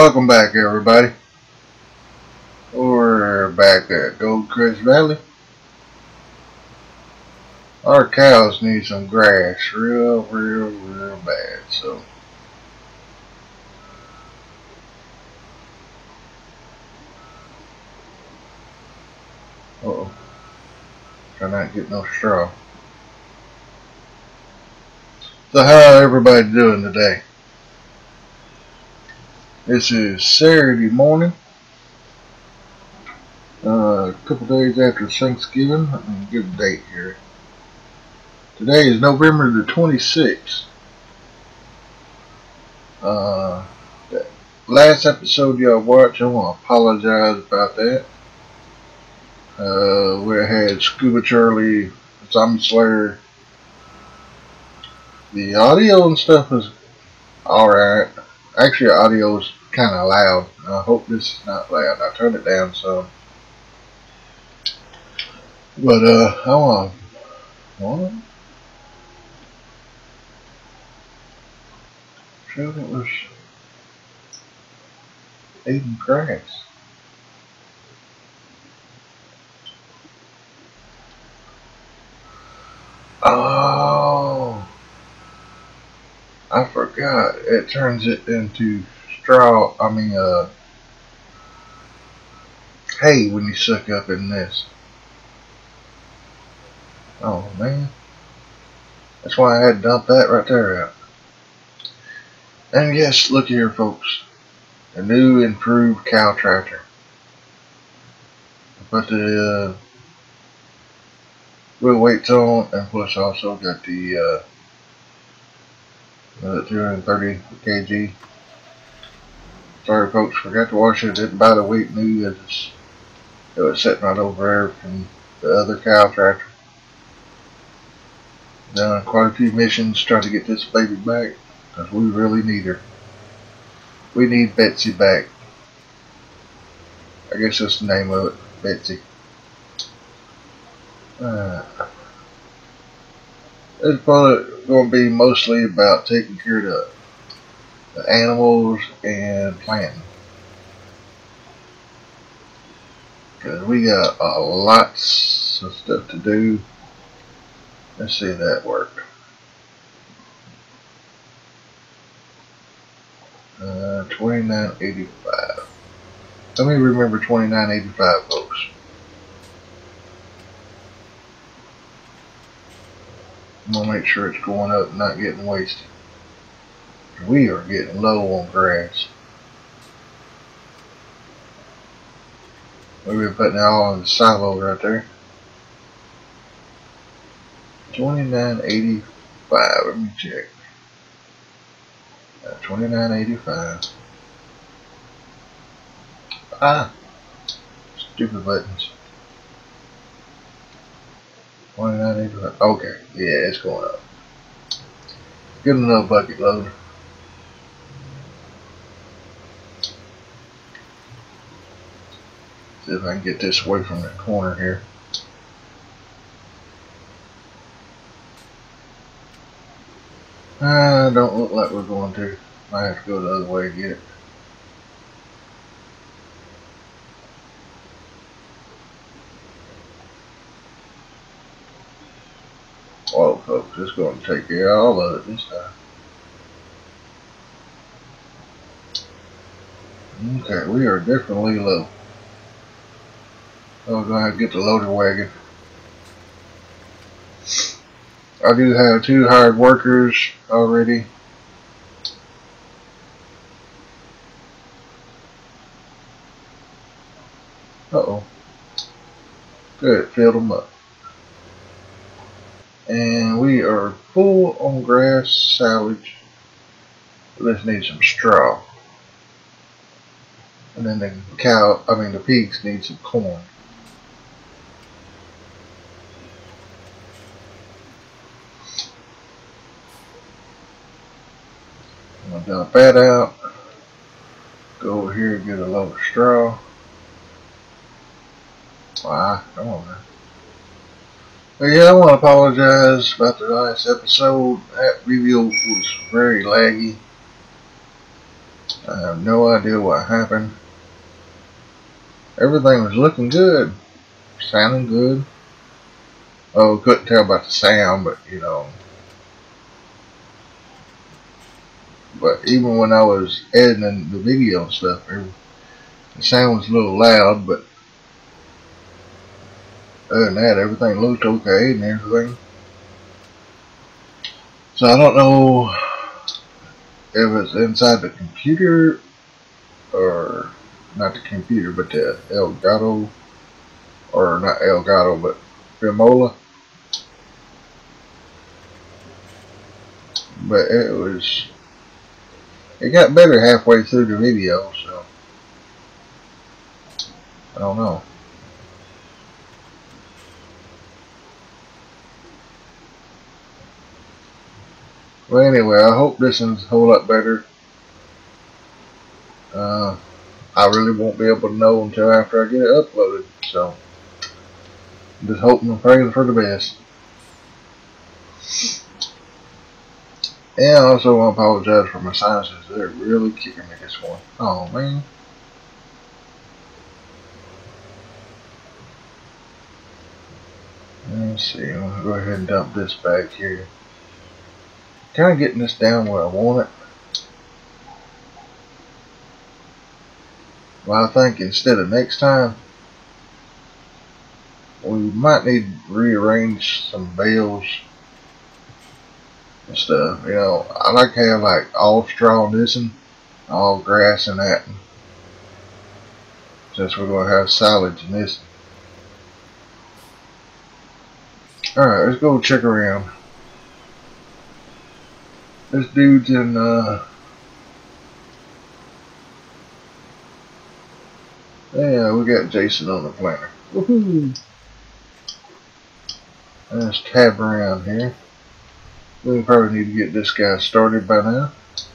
Welcome back, everybody. We're back at Gold Crest Valley. Our cows need some grass real bad, so try not to get no straw. So how everybody doing today? This is Saturday morning, a couple days after Thanksgiving. Let me give a date here. Today is November the 26th. The last episode y'all watched, I want to apologize about that. We had Scuba Charlie, Zombie Slayer. The audio and stuff is alright. Actually, the audio is kind of loud. I hope this is not loud. I turned it down some. But, I want sure it was eating grass. Oh, I forgot. It turns it into straw. Hay when you suck up in this. Oh man, that's why I had to dump that right there out. And yes, look here, folks, a new improved cow tractor. I put the wheel weights on, and plus also got the 230 kg. Sorry, folks, forgot to wash it. Didn't buy the weight new. It was sitting right over there from the other cow tractor. Done quite a few missions trying to get this baby back, because we really need her. We need Betsy back. I guess that's the name of it, Betsy. It's probably going to be mostly about taking care of the animals and planting. Because we got a lots of stuff to do. Let's see if that worked. 2985. Let me remember 2985, folks. I'm gonna make sure it's going up and not getting wasted. We are getting low on grass. We've been putting it all in the silo right there. 2985. Let me check. 2985. Stupid buttons. 2985. Okay, yeah, it's going up. Get another bucket loader. See if I can get this away from the corner here. Don't look like we're going to. Might have to go the other way to get it. Whoa, folks, it's going to take care of all of it this time. Okay, we are definitely low. I'm going to have to get the loader wagon. I do have 2 hired workers already. Uh-oh. Good, filled them up. And we are full on grass silage. Let's need some straw. And then the pigs need some corn. I'm gonna dump that out. Go over here and get a load of straw. Wow, come on man. But yeah, I want to apologize about the last episode. That video was very laggy. I have no idea what happened. Everything was looking good, sounding good. Oh, couldn't tell about the sound, but you know. But even when I was editing the video and stuff, the sound was a little loud, but other than that, everything looked okay and everything. So I don't know if it's inside the computer or not the computer, but the Elgato, or not Elgato, but Filmola. But it got better halfway through the video, so I don't know. Well, anyway, I hope this one's a whole lot better. I really won't be able to know until after I get it uploaded, so I'm just hoping and praying for the best. And I also want to apologize for my sinuses. They're really kicking me this one. Oh, man. Let's see. I'm going to go ahead and dump this back here. Kind of getting this down where I want it. Well, I think instead of next time, we might need to rearrange some bales and stuff. You know, I like to have like all straw in this one, all grass in that one, since we're going to have silage in this one. Alright, let's go check around. This dude's in, yeah, we got Jason on the planner. Woohoo! Let's tab around here. We probably need to get this guy started by now.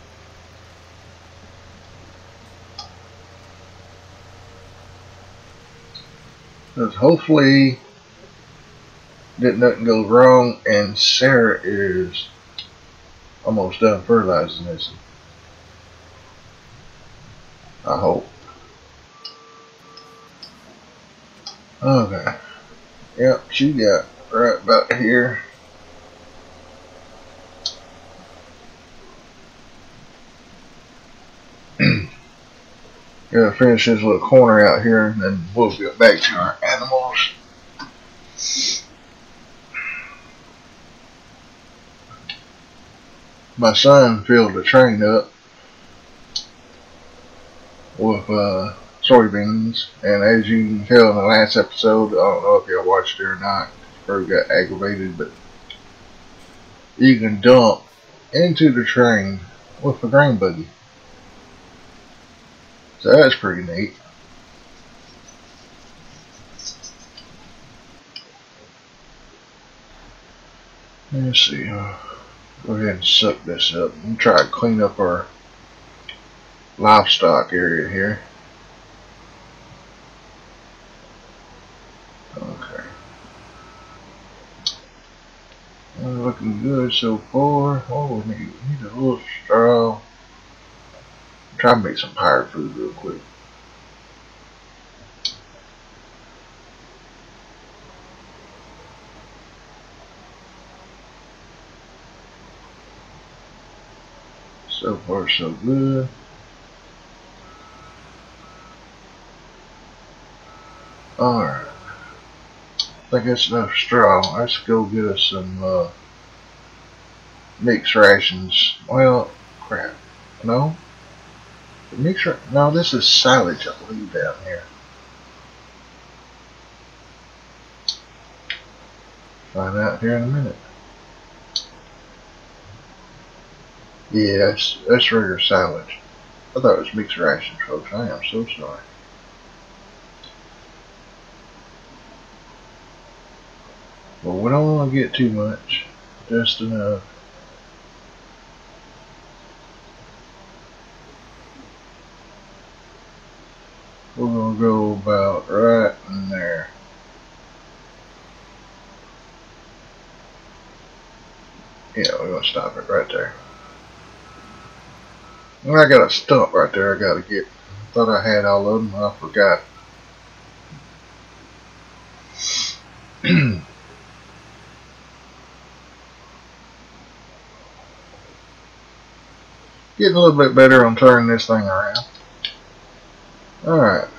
Because hopefully that nothing goes wrong, and Sarah is almost done fertilizing this. I hope. Okay. Yep, she got right about here. Gotta finish this little corner out here, and then we'll get back to our animals. My son filled the train up with soybeans, and as you can tell in the last episode, I don't know if y'all watched it or not, Bert got aggravated, but you can dump into the train with a grain buggy. So that's pretty neat. Let's see. Go ahead and suck this up and try to clean up our livestock area here. Okay. Looking good so far. Oh, we need a little straw. Try to make some pirate food real quick. So far so good. Alright. I think that's enough straw. Let's go get us some mixed rations. Well, crap. No? No, this is silage, I believe, down here. Find out here in a minute. Yeah, that's regular silage. I thought it was mixed rations, folks. I am so sorry. Well, we don't want to get too much. Just enough. We're going to go about right in there. Yeah, we're going to stop it right there. And I got a stump right there I gotta get. Thought I had all of them, I forgot. Getting a little bit better on turning this thing around. Alright.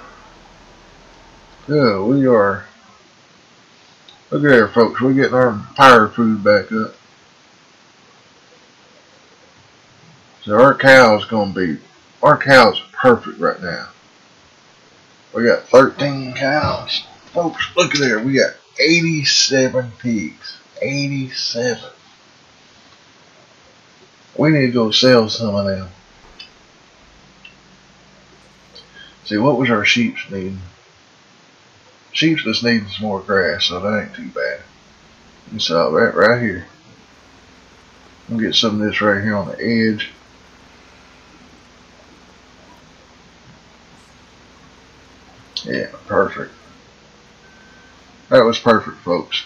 Good, we are. Look at there, folks. We're getting our power food back up. So our cow's gonna be. Our cow's perfect right now. We got 13 cows. Folks, look at there. We got 87 pigs. 87. We need to go sell some of them. See, what was our sheep's needing? Sheep's just needing some more grass, so that ain't too bad. You saw that right here. I'm gonna get some of this right here on the edge. Yeah, perfect. That was perfect, folks.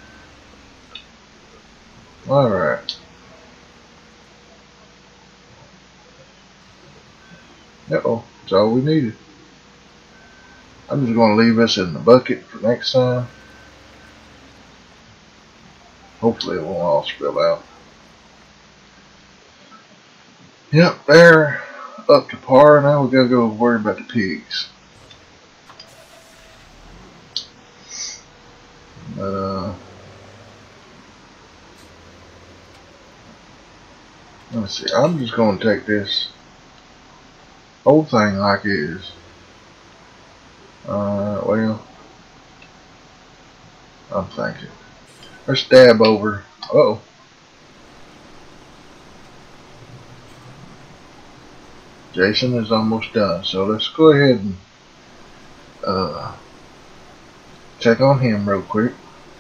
Alright. Uh-oh, that's all we needed. I'm just going to leave this in the bucket for next time. Hopefully it won't all spill out. Yep, they're up to par. Now we got to go worry about the pigs. But, let's see. I'm just going to take this whole thing like it is. Well, I'm thinking. Let's dab over. Uh-oh. Jason is almost done, so let's go ahead and check on him real quick.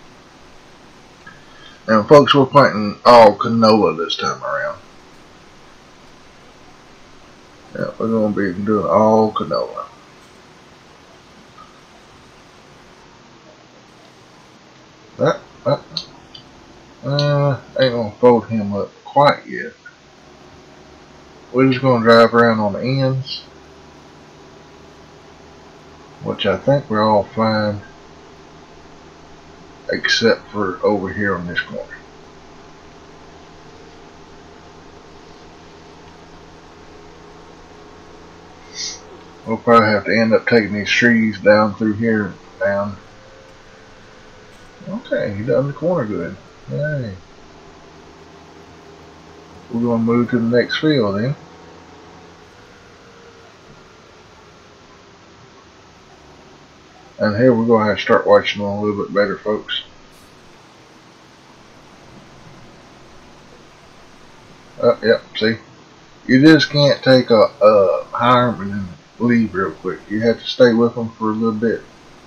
Now, folks, we're planting all canola this time around. Yeah, we're going to be doing all canola. Ain't gonna fold him up quite yet. We're just gonna drive around on the ends, which I think we're all fine, except for over here on this corner. We'll probably have to end up taking these trees down through here and down. Okay, he done the corner good. Yay. We're going to move to the next field then. And here we're going to have to start watching them a little bit better, folks. Yep, see? You just can't take a arm and then leave real quick. You have to stay with them for a little bit.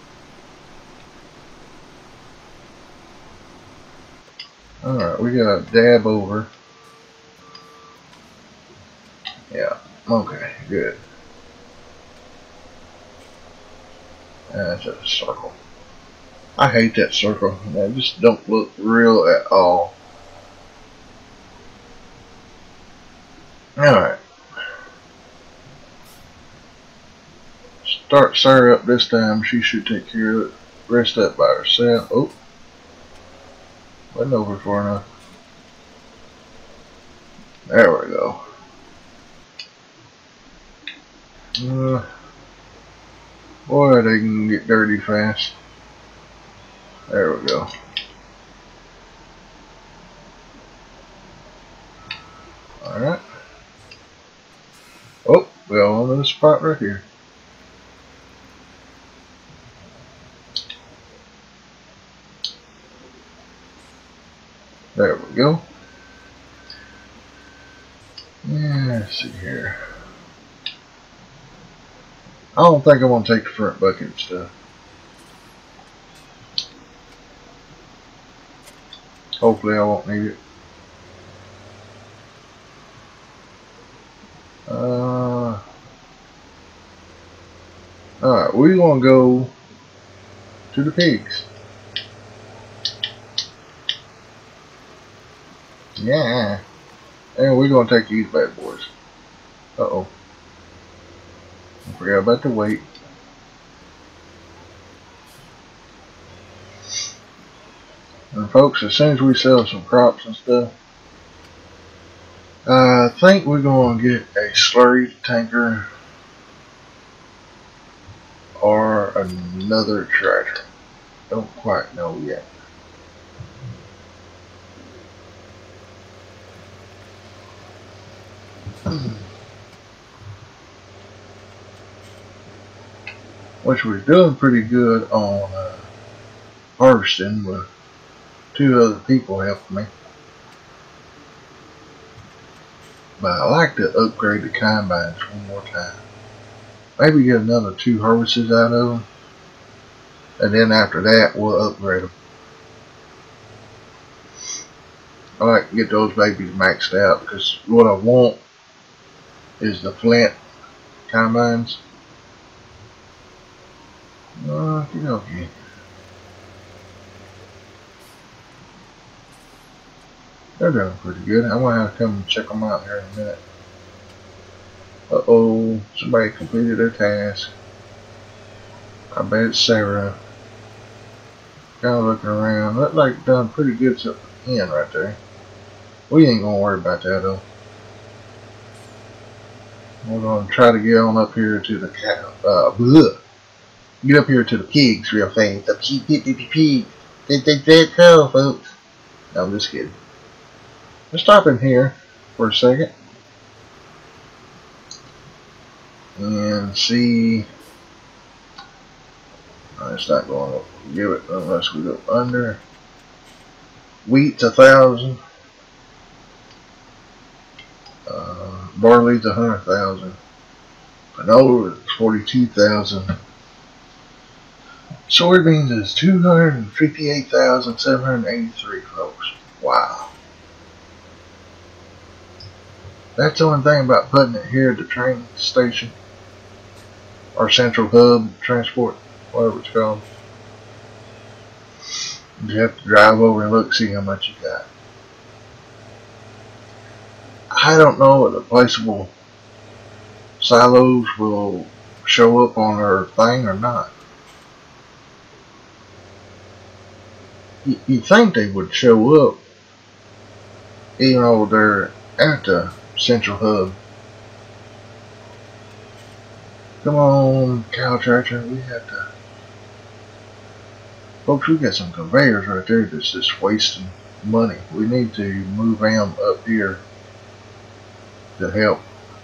Alright, we got a dab over. Yeah, okay, good. That's a circle. I hate that circle. That just don't look real at all. Alright. Start Sarah up this time. She should take care of it. Rest up by herself. Oh. Wasn't over far enough. There we go. Boy, they can get dirty fast. There we go. Alright. Oh, we got one in the spot right here. There we go. Yeah, let's see here. I don't think I want to take the front bucket and stuff. Hopefully I won't need it. Alright, we're going to go to the pigs. Yeah. And we're going to take these bad boys. Uh-oh. I forgot about the weight. And folks, as soon as we sell some crops and stuff, I think we're going to get a slurry tanker or another tractor. Don't quite know yet. Which we're doing pretty good on harvesting with 2 other people helping me. But I like to upgrade the combines one more time. Maybe get another 2 harvests out of them. And then after that, we'll upgrade them. I like to get those babies maxed out because what I want is the Flint combines. Okay. They're doing pretty good. I might have to come and check them out here in a minute. Uh-oh, somebody completed their task. I bet it's Sarah. Kind of looking around. Look like done pretty good to the end right there. We ain't gonna worry about that though. We're gonna try to get on up here to the cow. Get up here to the pigs real fast. The pigs. That's cow, folks. No, I'm just kidding. Let's stop in here for a second and see. It's not going to give it unless we go under. Wheat's 1,000. Barley's 100,000. Canola is 42,000. Soybeans is 258,783, folks. Wow. That's the only thing about putting it here at the train station or central hub transport, whatever it's called. You have to drive over and look, see how much you got. I don't know if the placeable silos will show up on our thing or not. You think they would show up, even though they're at the central hub. Come on, cow tractor, we have to. Folks, we got some conveyors right there that's just wasting money. We need to move them up here to help.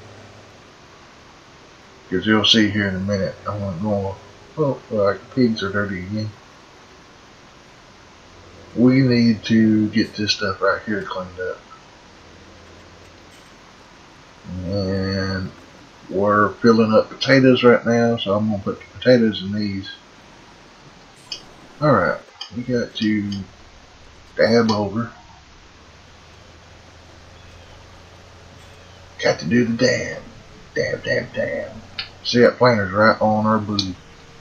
Because you'll see here in a minute, I'm going, oh, like pigs are dirty again. We need to get this stuff right here cleaned up. And we're filling up potatoes right now, so I'm going to put the potatoes in these. Alright, we got to dab over. Got to do the dab. Dab, dab, dab. See, that planter's right on our booty.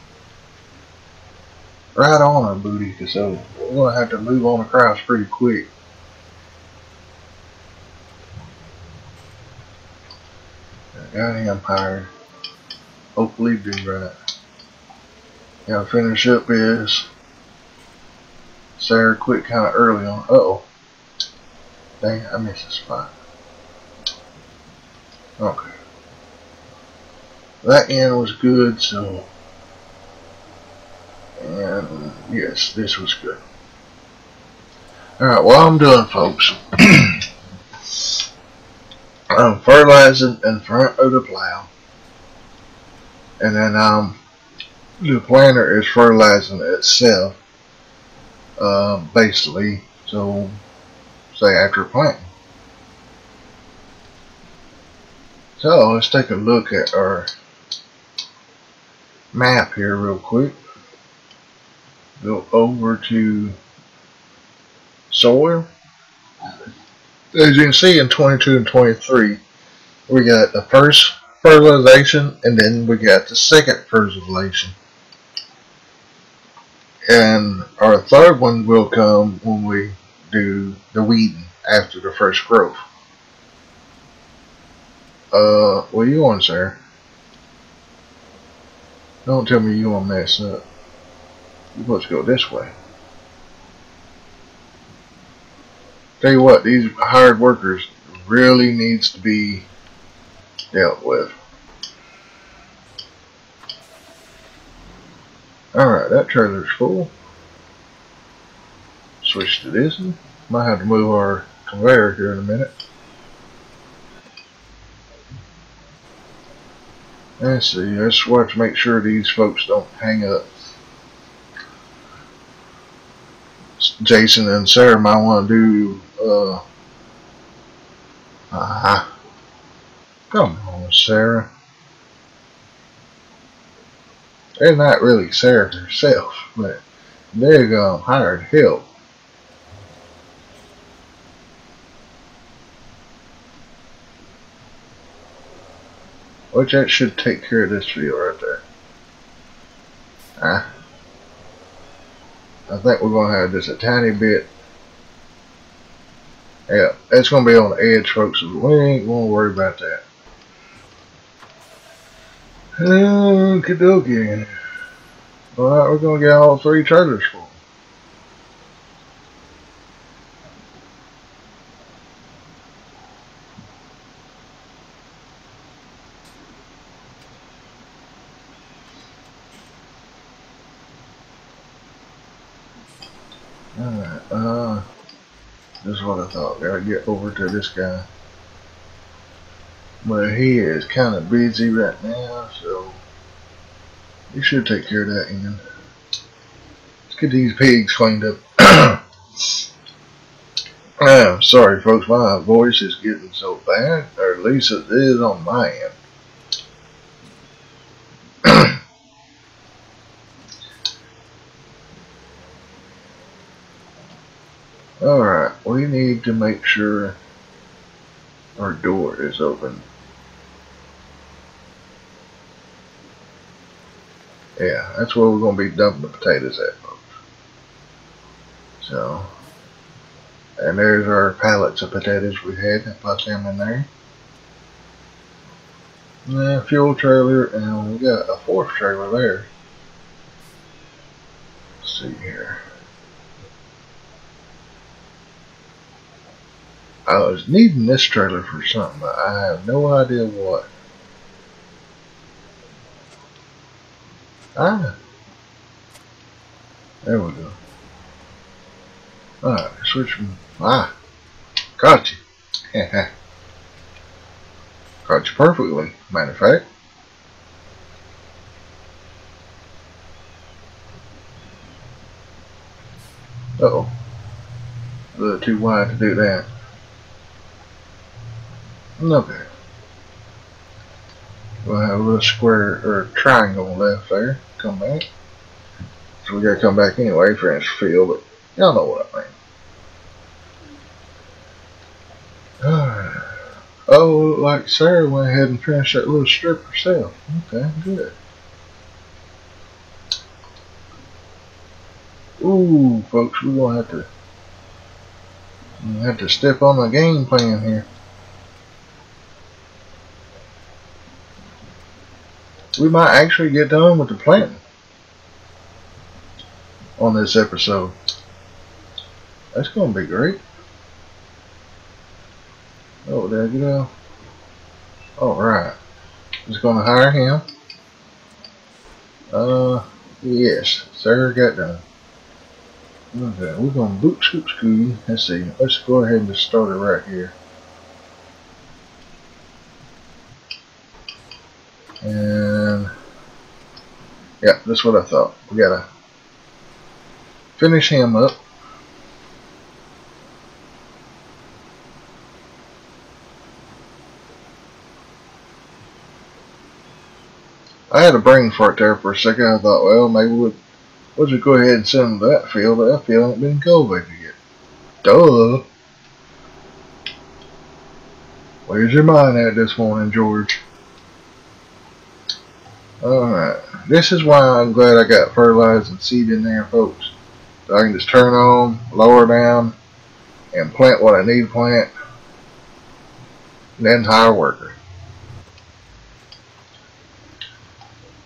Right on our booty, so we're going to have to move on across pretty quick. I got him hired. Hopefully do right. Gotta finish up this. Sarah quit kind of early on. Uh-oh. Dang, I missed a spot. Okay. That end was good, so. And yes, this was good. Alright, what I'm doing, folks. I'm fertilizing in front of the plow. And then the planter is fertilizing itself. Basically, so say after planting. So let's take a look at our map here real quick. Go over to soil. As you can see in 22 and 23, we got the first fertilization and then we got the second fertilization. And our third one will come when we do the weeding after the first growth. Where you going, sir? Don't tell me you want to mess up. You're supposed to go this way. Tell you what, these hired workers really needs to be dealt with. Alright, that trailer's full. Switch to this one. Might have to move our conveyor here in a minute. Let's see, let's watch, make sure these folks don't hang up. Jason and Sarah might want to do, come on, Sarah. They're not really Sarah herself, but they're hired help. Which that should take care of this field right there. I think we're going to have just a tiny bit. Yeah, it's going to be on the edge, folks. So we ain't going to worry about that. Okie dokie. Alright, we're going to get all 3 trailers full. Alright, this is what I thought. Gotta get over to this guy. But he is kind of busy right now, so you should take care of that, Ian. Let's get these pigs cleaned up. Sorry, folks, my voice is getting so bad, or at least it is on my end. Alright, we need to make sure our door is open. Yeah, that's where we're going to be dumping the potatoes at, folks. So, and there's our pallets of potatoes we had. I put them in there. And fuel trailer, and we got a 4th trailer there. Let's see here. I was needing this trailer for something, but I have no idea what. There we go. Alright, switch from. Got you. Got you perfectly, matter of fact. Uh-oh. A little too wide to do that. Okay. We'll have a little square or triangle left there. Come back. So we gotta come back anyway for this field, but y'all know what I mean. Alright. Oh, like Sarah went ahead and finished that little strip herself. Okay, good. Ooh, folks, we're gonna have to step on the game plan here. We might actually get done with the planting on this episode. That's gonna be great. Oh, there you go. Alright. Just gonna hire him. Yes, sir, got done. Okay, we're gonna boot scoop scoot. Let's see. Let's go ahead and just start it right here. And yeah, that's what I thought. We gotta finish him up. I had a brain fart there for a second. I thought, well, maybe we'll just go ahead and send him to that field, but that field ain't been cultivated yet. Duh. Where's your mind at this morning, George? Alright. This is why I'm glad I got fertilizer and seed in there, folks. So I can just turn on, lower down, and plant what I need to plant. And then hire a worker.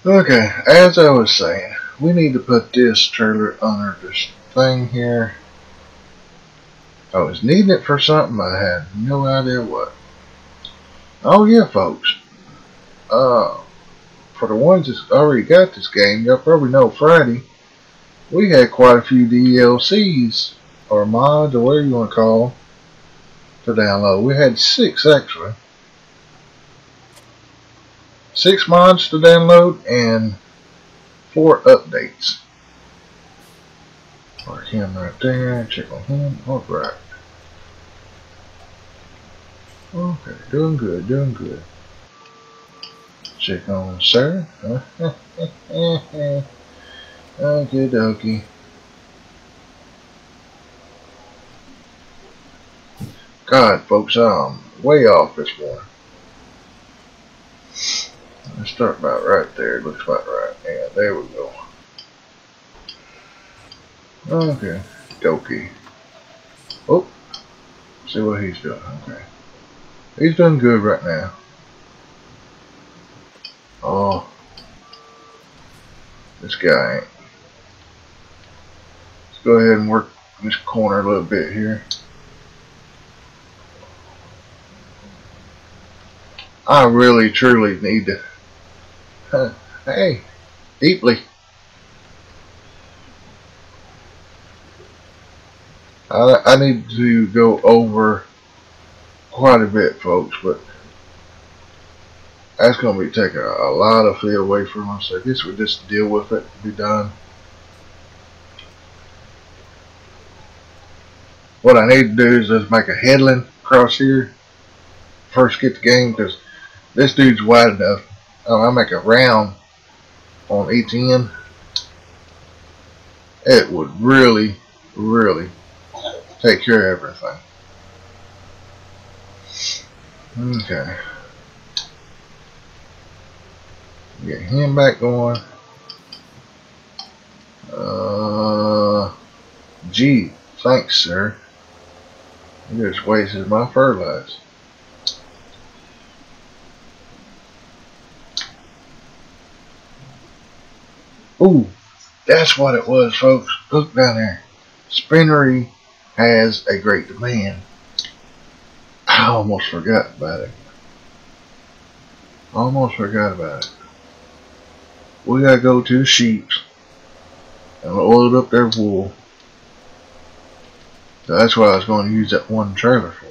Okay, as I was saying, we need to put this trailer under this thing here. I was needing it for something, I had no idea what. Oh yeah, folks. For the ones that's already got this game, y'all probably know Friday, we had quite a few DLCs, or mods, or whatever you want to call them, to download. We had 6 actually. 6 mods to download and 4 updates. Mark him right there, check on him, alright. Okay, doing good, doing good. Check on sir. Okie dokie. God, folks, I'm way off this morning. Let's start about right there. Looks about right. Yeah, there we go. Okay, dokie. Oh, see what he's doing. Okay, he's doing good right now. Oh, this guy ain't. Let's go ahead and work this corner a little bit here. I really, truly need to. Hey, deeply. I need to go over quite a bit, folks, but that's going to be taking a lot of field away from us. I guess we just deal with it, be done. What I need to do is just make a headland across here. First get the game, because this dude's wide enough. I'll make a round on each end. It would really, really take care of everything. Okay. Get him back going. Gee, thanks, sir. You just wasted my fertilizer. Ooh, that's what it was, folks. Look down there. Spinnery has a great demand. I almost forgot about it. Almost forgot about it. We gotta go to Sheep's and load up their wool. So that's what I was going to use that one trailer for.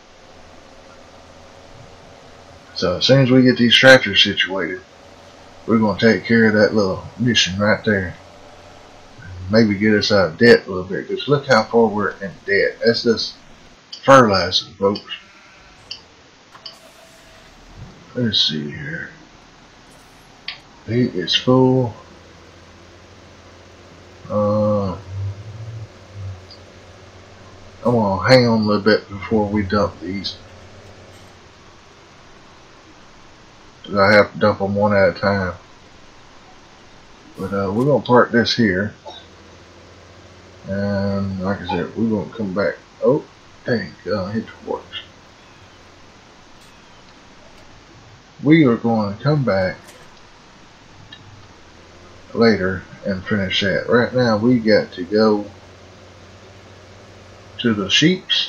So as soon as we get these tractors situated, we're going to take care of that little mission right there. Maybe get us out of debt a little bit. Because look how far we're in debt. That's just fertilizer, folks. Let's see here. He is full. I'm going to hang on a little bit before we dump these. I have to dump them one at a time. But we're going to park this here. And like I said, we're going to come back. Oh, dang, hit the works. We are going to come back later and finish that. Right now we got to go to the Sheep's.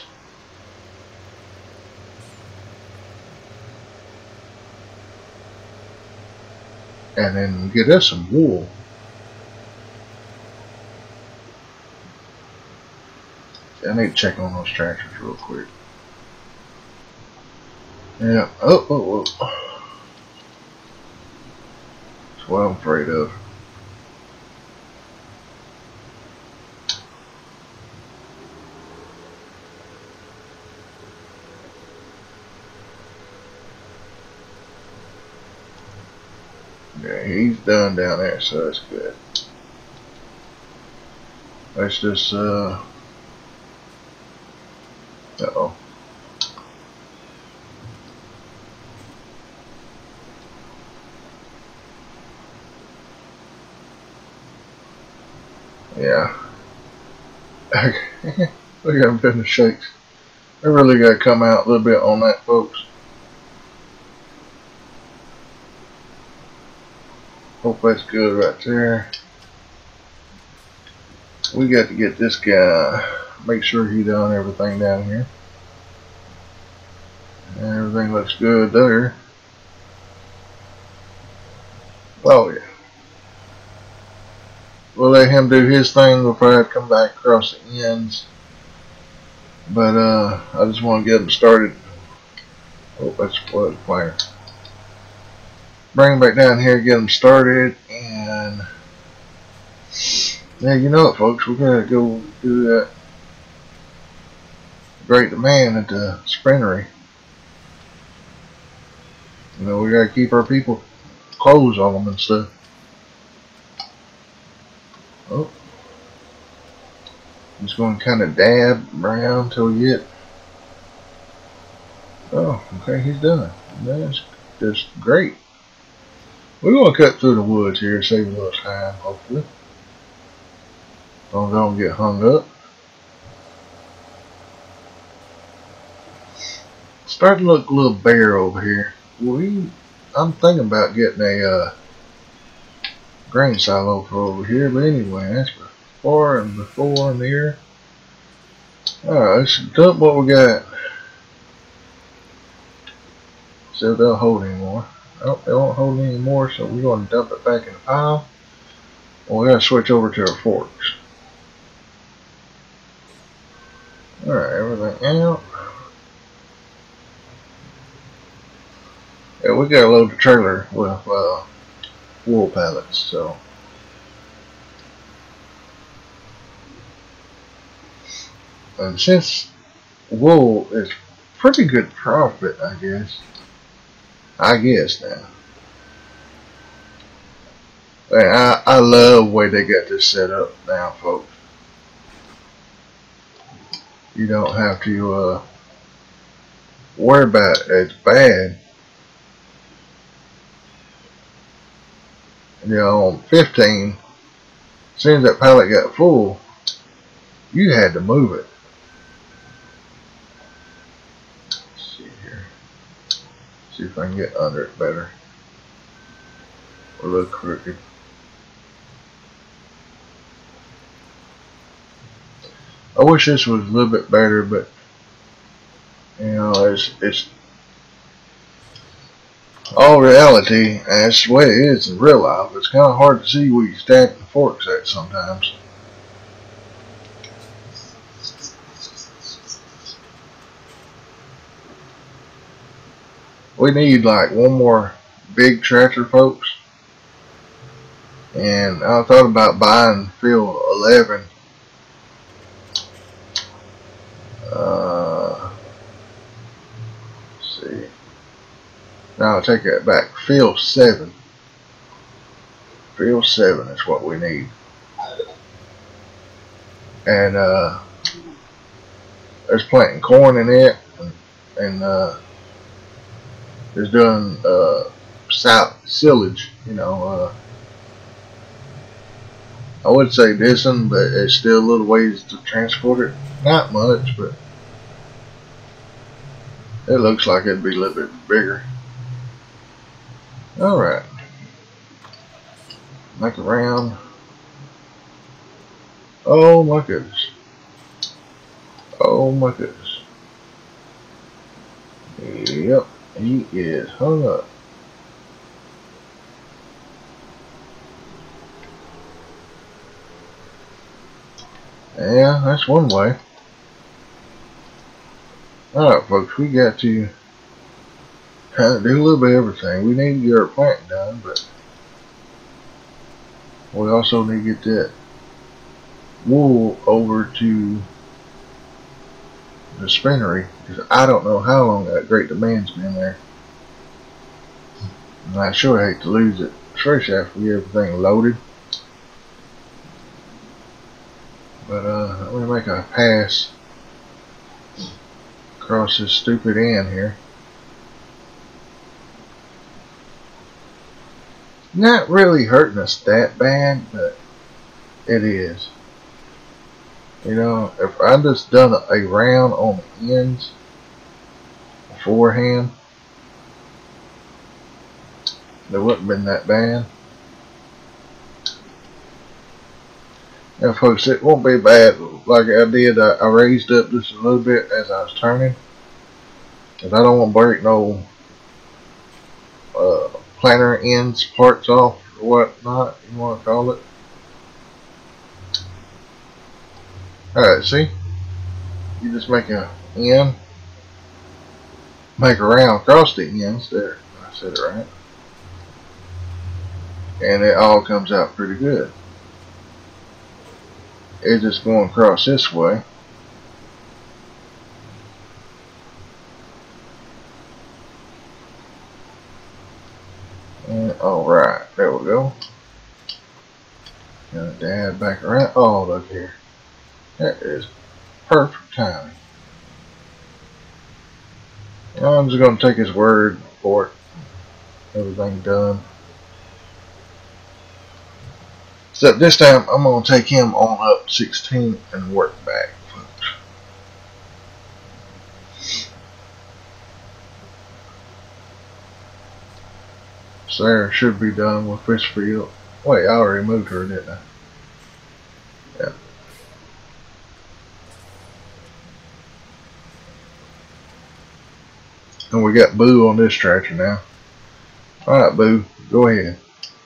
And then get us some wool. I need to check on those tractors real quick. Yeah. Oh. That's what I'm afraid of. Yeah, he's done down there, so that's good. Let's just uh-oh. Yeah. Look at him putting the shakes. I really got to come out a little bit on that, folks. Hope that's good right there. We got to get this guy, make sure he done everything down here. Everything looks good there. Oh yeah. We'll let him do his thing before I come back across the ends. But I just want to get him started. Oh, that's flood fire. Bring him back down here, get him started, and yeah, you know it, folks. We're gonna go do that great demand at the sprintery. You know, we gotta keep our people clothes on them and stuff. Oh, just going to kind of dab around till we get. Oh, okay, he's done. That's just great. We're going to cut through the woods here, save a little time, hopefully. Don't get hung up. Starting to look a little bare over here. I'm thinking about getting a grain silo for over here, but anyway, that's before and here. Alright, let's dump what we got. See if they'll hold anymore. Oh, they won't hold anymore, so we're going to dump it back in the pile. Well, we got to switch over to our forks. Alright, everything out. Yeah, we got to load the trailer with wool pallets, so. And since wool is pretty good profit, I guess now. Man, I love the way they got this set up now, folks. You don't have to worry about it. It's bad. You know, on 15, as soon as that pallet got full, you had to move it. Let's see here. See if I can get under it better. A little crooked. I wish this was a little bit better, but you know, it's all reality, and that's the way it is in real life. It's kind of hard to see where you stack the forks at sometimes. We need like one more big tractor, folks. And I thought about buying field 11. Let's see. Now I'll take that back. Field 7. Field 7 is what we need. And there's planting corn in it, and there's doing silage. You know, I would say this one, but it's still a little ways to transport it. Not much, but it looks like it'd be a little bit bigger. Alright. Make it round. Oh my goodness. Oh my goodness. Yep, he is hung up. Yeah, that's one way. Alright folks, we got to kind of do a little bit of everything. We need to get our planting done, but we also need to get that wool over to the spinnery, because I don't know how long that great demand's been there. And I sure hate to lose it, especially after we get everything loaded. But I'm going to make a pass across this stupid end here. Not really hurting us that bad, but it is. You know, if I just done a round on the ends beforehand, it wouldn't have been that bad. Now folks, it won't be bad like I did. I raised up just a little bit as I was turning, because I don't want to break no planter ends parts off or whatnot you want to call it. Alright, see? You just make a end, make a round across the ends there. I said it right. And it all comes out pretty good. It's just going across this way. And alright, there we go. Gonna dab back around. Oh, look here. That is perfect timing. I'm just gonna take his word for it. Everything done. Except this time I'm gonna take him on up 16 and work back, folks. Sarah should be done with this field. Wait, I already moved her, didn't I? Yeah. And we got Boo on this tractor now. Alright, Boo, go ahead.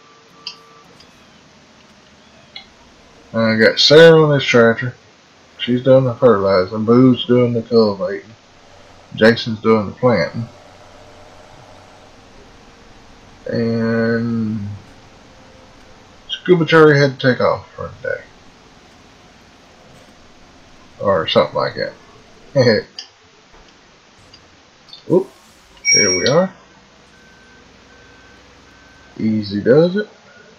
I got Sarah on this tractor. She's doing the fertilizing. Boo's doing the cultivating. Jason's doing the planting. And Scuba Cherry had to take off for a day. Or something like that. Oop, there we are. Easy does it.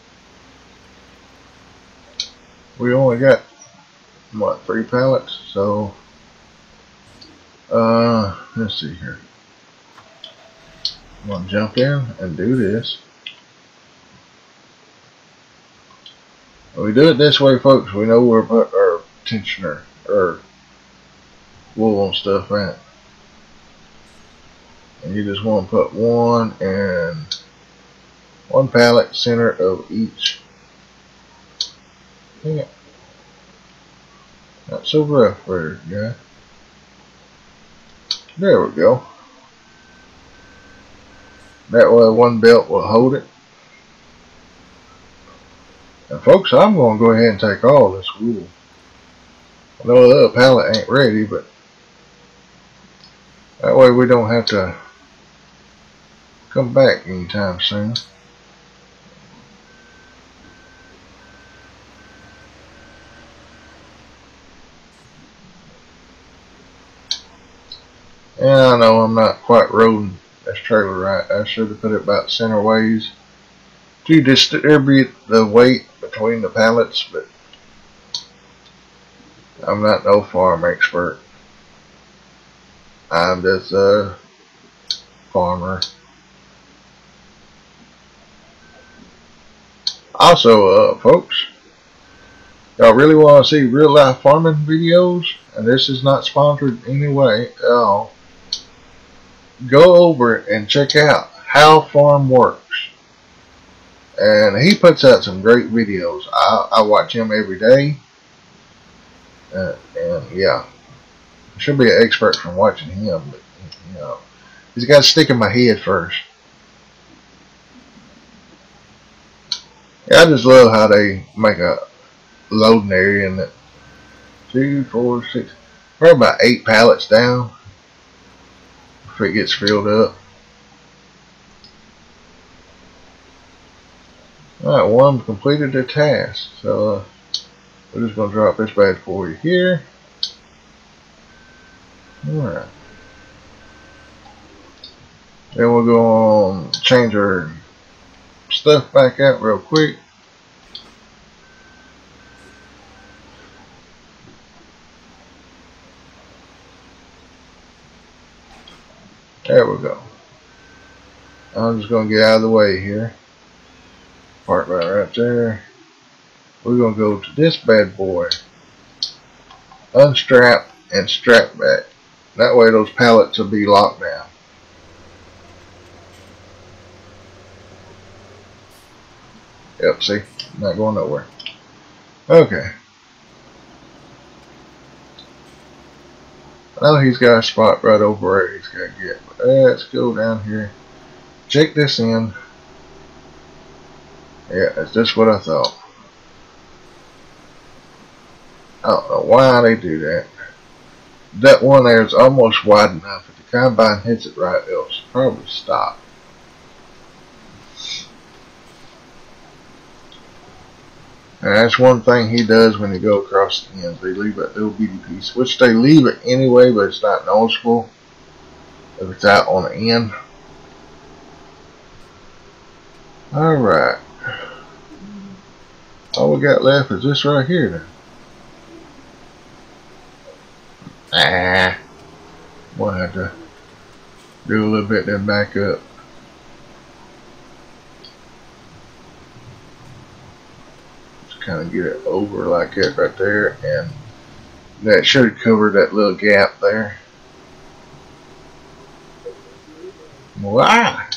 We only got, what, 3 pallets? So, let's see here. I'm going to jump in and do this. When we do it this way, folks, we know where we put our tensioner or wool and stuff at. And you just want to put one pallet center of each. Yeah. Not so rough there, guy. There we go. That way one belt will hold it. And folks, I'm going to go ahead and take all this wool. I know the other pallet ain't ready, but that way we don't have to come back anytime soon. And I know I'm not quite rolling this trailer right. I should have put it about center ways to distribute the weight between the pallets, but I'm not no farm expert. I'm just a farmer. Also, folks, y'all really want to see real life farming videos, and this is not sponsored in any way at all, go over and check out How Farm Works. And he puts out some great videos. I watch him every day. And yeah, I should be an expert from watching him, but you know, he's got to stick in my head first. Yeah, I just love how they make a loading area in it. 2, 4, 6, we're about 8 pallets down if it gets filled up. Alright, one completed their task, so we're just going to drop this bad boy here. Alright. Then we'll go on, change our stuff back out real quick. There we go. I'm just going to get out of the way here. Park right there. We're going to go to this bad boy. Unstrap and strap back. That way those pallets will be locked down. Yep, see? Not going nowhere. Okay. I know he's got a spot right over where he's got to get. But let's go down here. Check this in. Yeah, that's just what I thought. I don't know why they do that. That one there is almost wide enough. If the combine hits it right, it'll probably stop. And that's one thing he does when they go across the ends. They leave that little bitty piece, which they leave it anyway, but it's not noticeable if it's out on the end. Alright. All we got left is this right here then. We'll have to do a little bit then back up. Just kind of get it over like that right there, and that should cover that little gap there. Wow!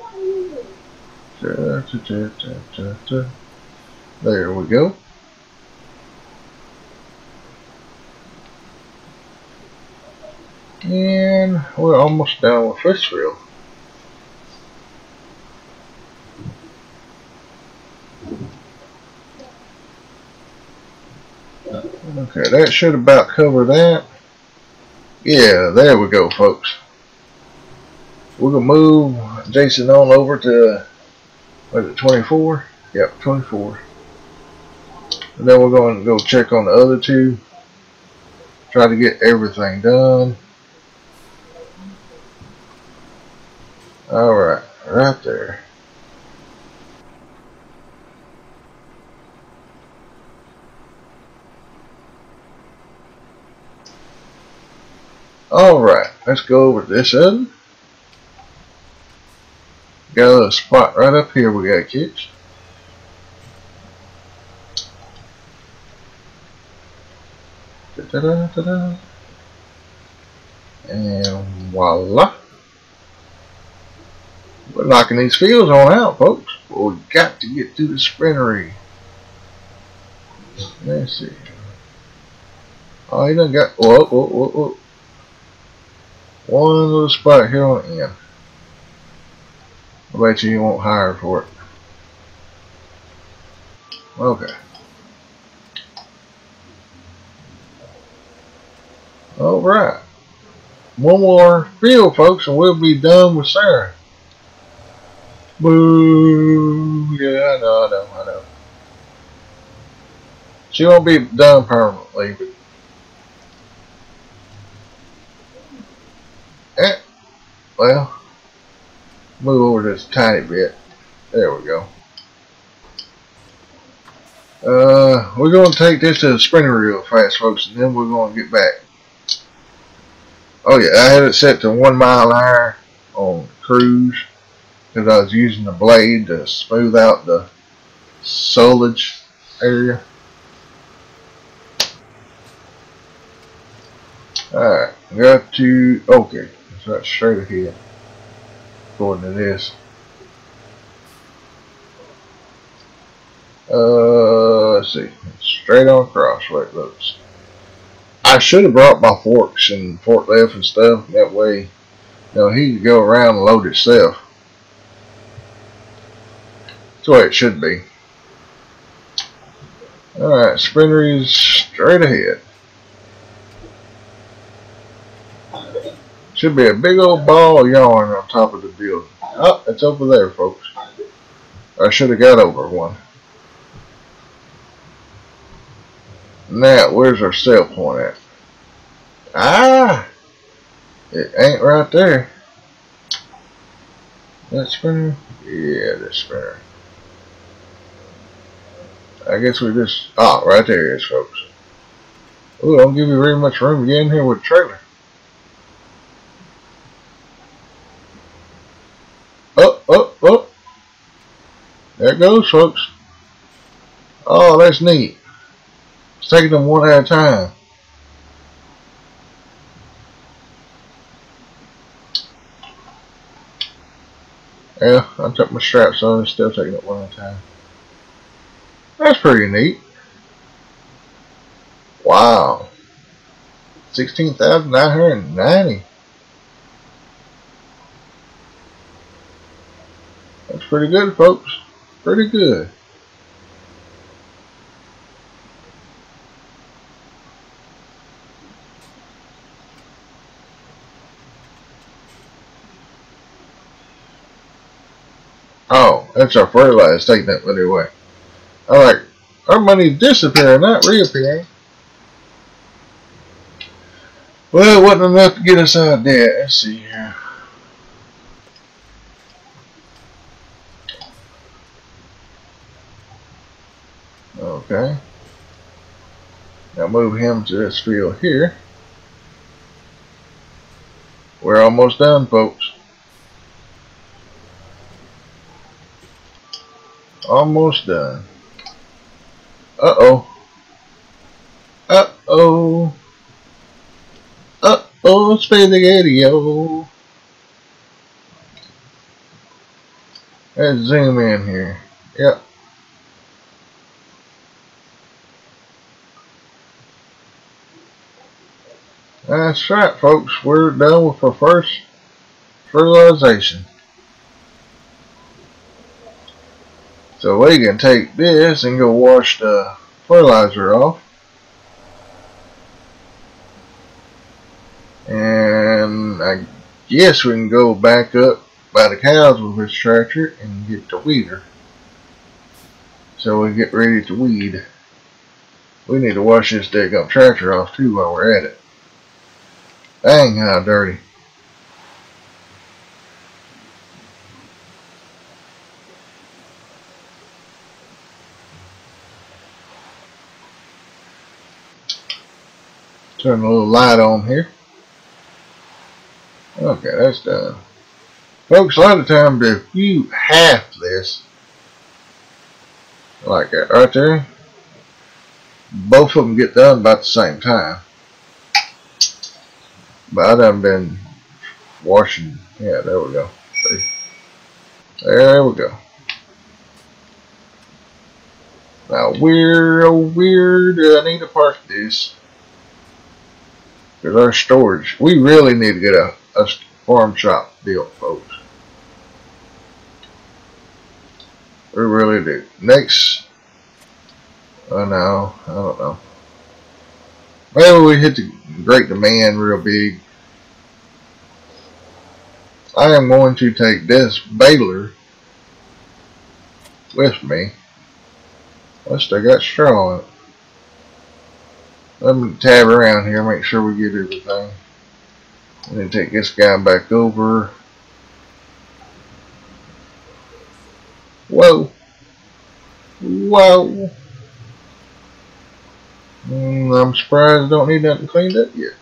There we go. And we're almost done with this reel. Okay, that should about cover that. Yeah, there we go, folks. We're going to move Jason on over to, what is it, 24? Yep, 24. And then we're going to go check on the other two. Try to get everything done. Alright, right there. Alright, let's go over to this other. Got a little spot right up here we got to catch. And voila. We're knocking these fields on out, folks. But we got to get to the spinnery. Let's see. Oh, he done got, whoa. One little spot here on the end. I bet you won't hire for it. Okay. Alright. One more field, folks, and we'll be done with Sarah. Boo! Yeah, I know. She won't be done permanently, but well, move over just a tiny bit. There we go. We're going to take this to the spinner real fast, folks, and then we're going to get back. Oh yeah, I had it set to 1 mile an hour on cruise because I was using the blade to smooth out the solage area. Alright, got to, okay, so that's straight ahead according to this. Let's see, straight on across where it looks. I should have brought my forks and forklift and stuff. That way, you know, he could go around and load itself. That's the way it should be. Alright, spinner is straight ahead. Should be a big old ball of yarn on top of the building. Oh, it's over there, folks. I should have got over one. Now, where's our sail point at? Ah! It ain't right there. That spinner? Yeah, that spinner. I guess we just... Ah, right there it is, folks. Ooh, don't give you very much room to get in here with a trailer. Oh. There it goes, folks. Oh, that's neat. It's taking them one at a time. Yeah, I took my straps on and still taking it one at a time. That's pretty neat. Wow. 16,990. That's pretty good, folks. Pretty good. Oh, that's our fertilizer taking that money away. Alright, our money's disappearing, not reappearing. Well, it wasn't enough to get us out of debt. Let's see here. Okay. Now move him to this field here. We're almost done, folks. Almost done. Uh-oh. Uh-oh. Uh-oh, spaghetti-o. Let's zoom in here. Yep. That's right, folks. We're done with our first fertilization. So we can take this and go wash the fertilizer off. And I guess we can go back up by the cows with this tractor and get the weeder. So we get ready to weed. We need to wash this daggum tractor off too while we're at it. Dang, how dirty. Turn a little light on here. Okay, that's done. Folks, a lot of times if you half this, like that right there, both of them get done about the same time. But I done been washing. Yeah, there we go. See? There we go. Now, where do I need to park this? Because our storage, we really need to get a farm shop built, folks. We really do. Next, oh no, I don't know. Maybe we hit the great demand real big. I am going to take this baler with me. I still got straw on it. Let me tab around here, make sure we get everything. And then take this guy back over. Whoa. Whoa. I'm surprised I don't need nothing cleaned up yet.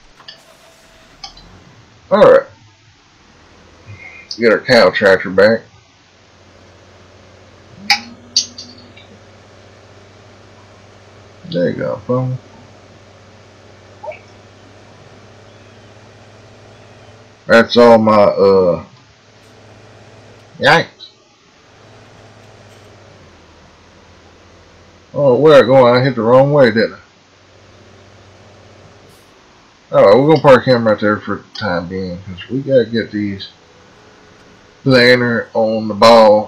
Alright. Get our cow tractor back. There you go, phone. That's all my, yikes. Oh, where I going? I hit the wrong way, didn't I? Alright, we're going to park him right there for the time being, because we got to get these planter on the ball.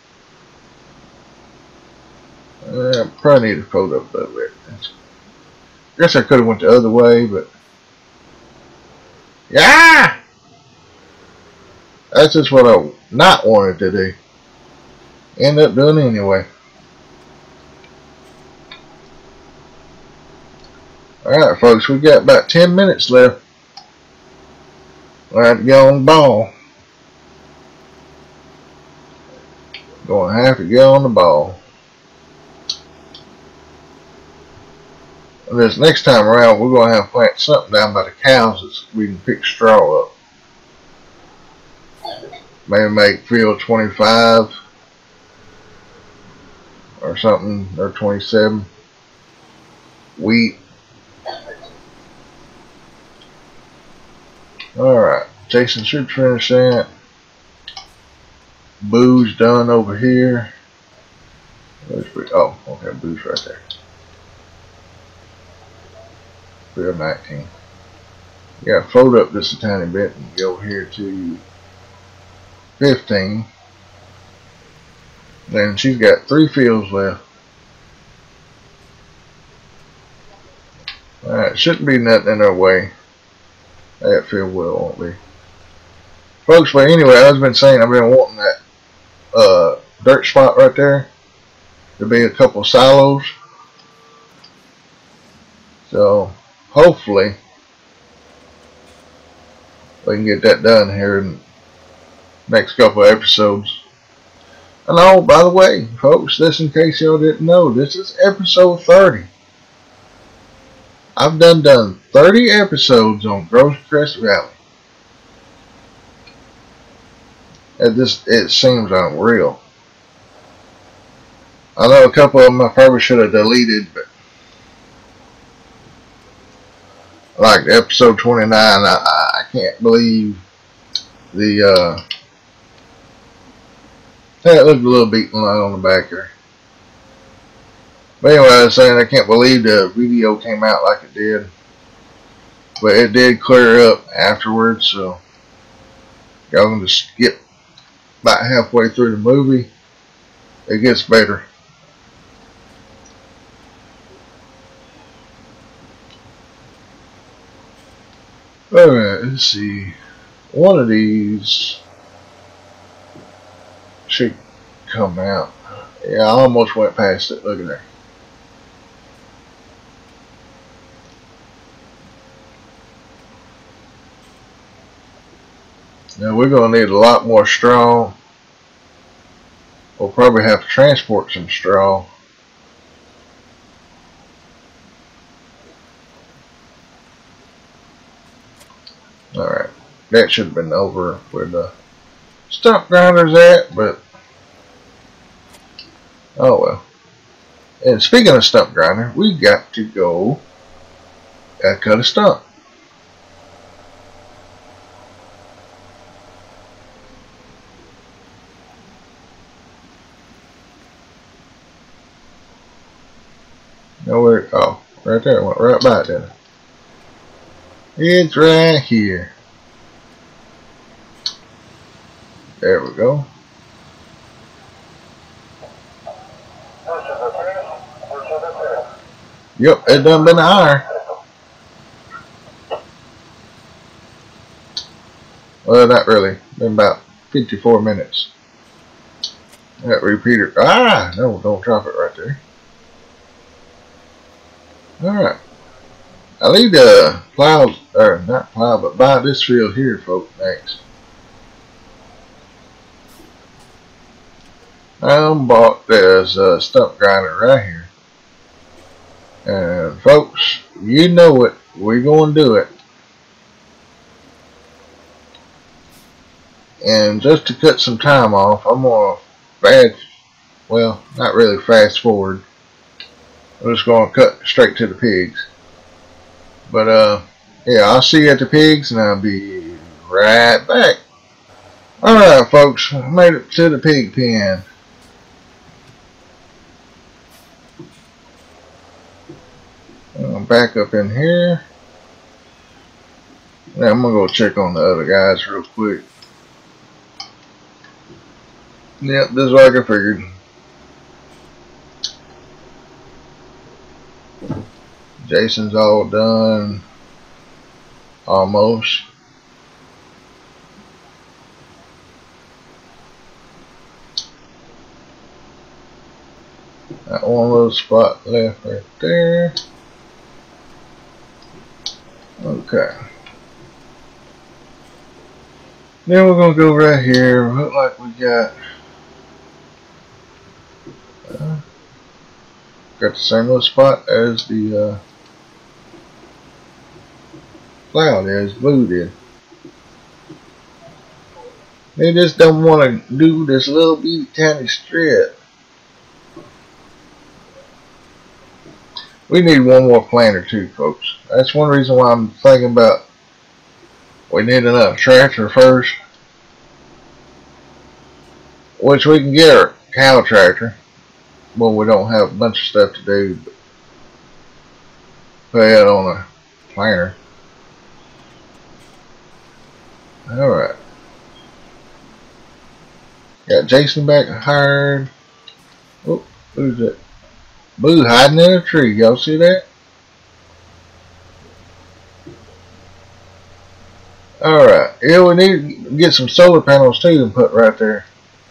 Probably need to fold up a little bit. I guess I could have went the other way, but yeah! That's just what I not wanted to do. End up doing it anyway. Alright, folks, we got about 10 minutes left. We'll have to get on the ball. Going to have to get on the ball. This next time around, we're going to have to plant something down by the cows that we can pick straw up. Maybe make field 25 or something, or 27. Wheat. Alright, Jason should finish that. Boo's done over here. Oh, okay, Boo's right there. Field 19. You gotta fold up just a tiny bit and go over here to 15. Then she's got 3 fields left. Alright, shouldn't be nothing in her way. That field well won't be. Folks, but anyway, I've been saying I've been wanting that dirt spot right there to be a couple silos. So hopefully we can get that done here in the next couple of episodes. And oh, by the way, folks, this in case y'all didn't know, this is episode 30. I've done 30 episodes on Grosse Crest Valley. It seems unreal. I know a couple of them I probably should have deleted, but like episode 29, I can't believe the that looked a little beaten light on the back there. But anyway, I was saying I can't believe the video came out like it did. But it did clear up afterwards, so y'all can just skip about halfway through the movie. It gets better. Alright, let's see. One of these should come out. Yeah, I almost went past it. Look at there. Now we're going to need a lot more straw. We'll probably have to transport some straw. Alright, that should have been over where the stump grinder's at, but oh well. And speaking of stump grinder, we got to go cut a stump. Nowhere. Oh, right there. It went right by it, didn't it? It's right here. There we go. Yep, it done been an hour. Well, not really. Been about 54 minutes. That repeater. Ah, no, don't drop it right there. Alright. I need to plow, or not plow, but buy this field here, folks, next. I bought this stump grinder right here. And folks, you know it. We're going to do it. And just to cut some time off, I'm going to well, not really fast forward. I'm just going to cut straight to the pigs. But, yeah, I'll see you at the pigs, and I'll be right back. Alright, folks, I made it to the pig pen. I'm back up in here. Now I'm going to go check on the other guys real quick. Yep, this is like I figured. Jason's all done. Almost. Got one little spot left right there. Okay. Then we're going to go right here. Look like we got the same little spot as the cloud is, blue did. They just don't want to do this little bitty tiny strip. We need one more planter too, folks. That's one reason why I'm thinking about we need another tractor first. Which we can get our cow tractor. Well, we don't have a bunch of stuff to do, but put it on a planter. Alright. Got Jason back hired. Oh, who's that? Boo hiding in a tree. Y'all see that? Alright. Yeah, we need to get some solar panels too and put right there.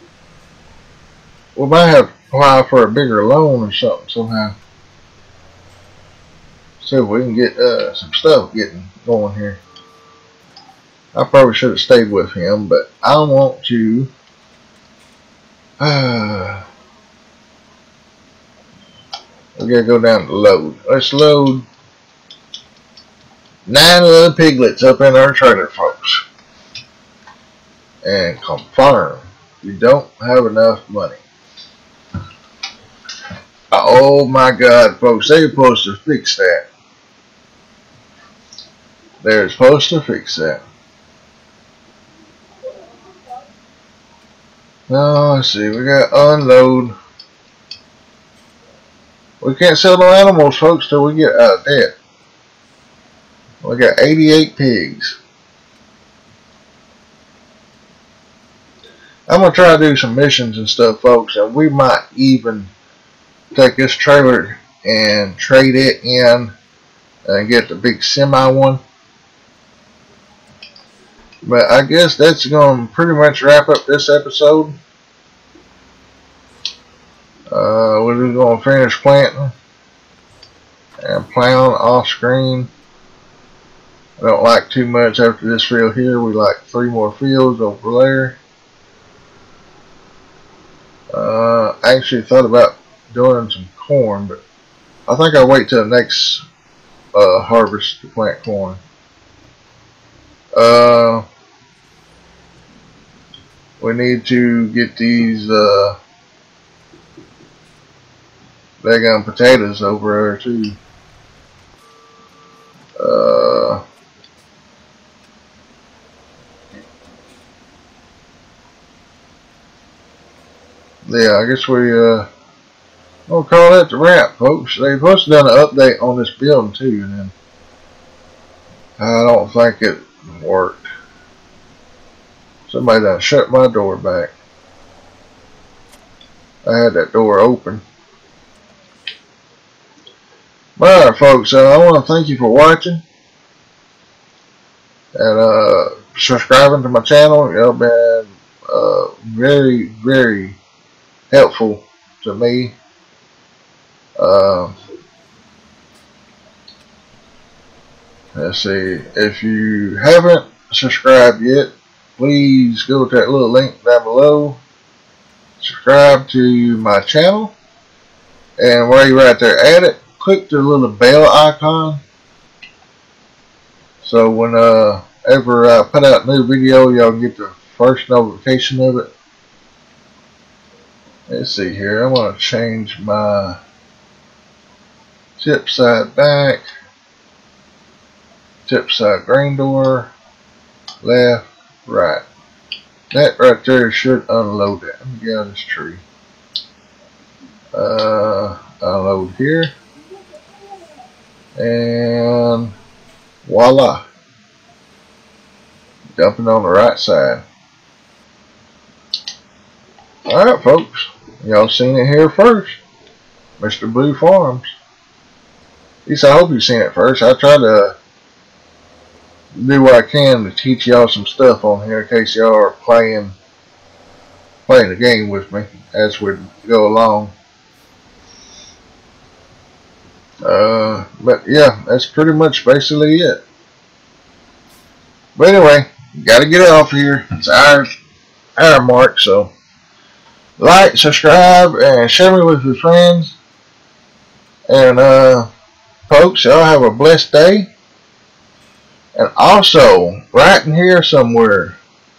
We might have to apply for a bigger loan or something somehow. See if we can get some stuff getting going here. I probably should have stayed with him, but I want to. We gotta go down to load. Let's load 9 little piglets up in our trailer, folks. And confirm you don't have enough money. Oh my God, folks, they're supposed to fix that. They're supposed to fix that. Now, let's see, we got unload. We can't sell no animals, folks, till we get out of debt. We got 88 pigs. I'm going to try to do some missions and stuff, folks, and we might even take this trailer and trade it in and get the big semi one. But I guess that's going to pretty much wrap up this episode. We're just going to finish planting and plowing off screen. I don't like too much after this field here. We like 3 more fields over there. I actually thought about doing some corn, but I think I'll wait till the next harvest to plant corn. We need to get these daggone potatoes over there too. Yeah, I guess we'll call that the wrap, folks. They're supposed to have done an update on this building too, and then I don't think it worked. Somebody done shut my door back. I had that door open. Alright, folks, I want to thank you for watching and subscribing to my channel. Y'all been very, very helpful to me. Let's see, if you haven't subscribed yet, please go to that little link down below, subscribe to my channel, and while you're right there at it, click the little bell icon, so whenever I put out a new video, y'all can get the first notification of it. Let's see here, I'm going to change my tip side back, tip side grain door, left, right. That right there should unload that. Let me get out of this tree. Unload here. And voila. Dumping on the right side. Alright, folks. Y'all seen it here first. Mr. Blue Farms. At least I hope you've seen it first. I try to do what I can to teach y'all some stuff on here in case y'all are playing the game with me as we go along. But yeah, that's pretty much basically it. But anyway, gotta get it off here. It's our mark, so like, subscribe, and share me with your friends. And folks, y'all have a blessed day. And also, right in here somewhere,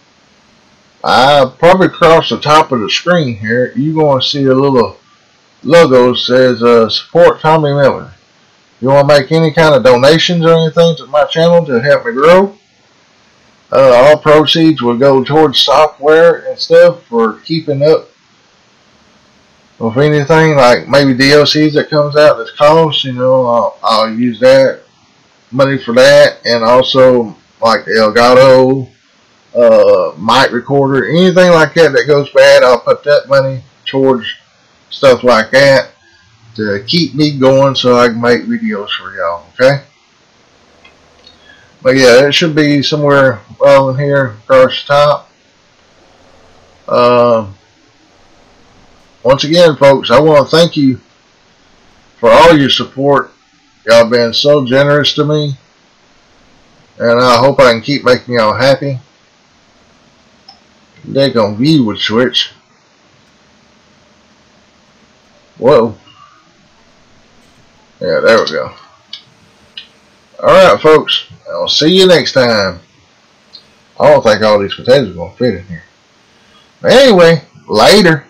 I probably across the top of the screen here, you're going to see a little logo that says support Tommy Miller. You want to make any kind of donations or anything to my channel to help me grow? All proceeds will go towards software and stuff for keeping up with anything like maybe DLCs that comes out that's cost. You know, I'll use that money for that, and also like the Elgato mic recorder, anything like that that goes bad, I'll put that money towards stuff like that to keep me going so I can make videos for y'all, okay? But yeah, it should be somewhere well in here across the top. Once again, folks, I want to thank you for all your support. Y'all been so generous to me, and I hope I can keep making y'all happy. They gonna view would switch. Whoa. Yeah, there we go. Alright, folks. I'll see you next time. I don't think all these potatoes are gonna fit in here. But anyway, later.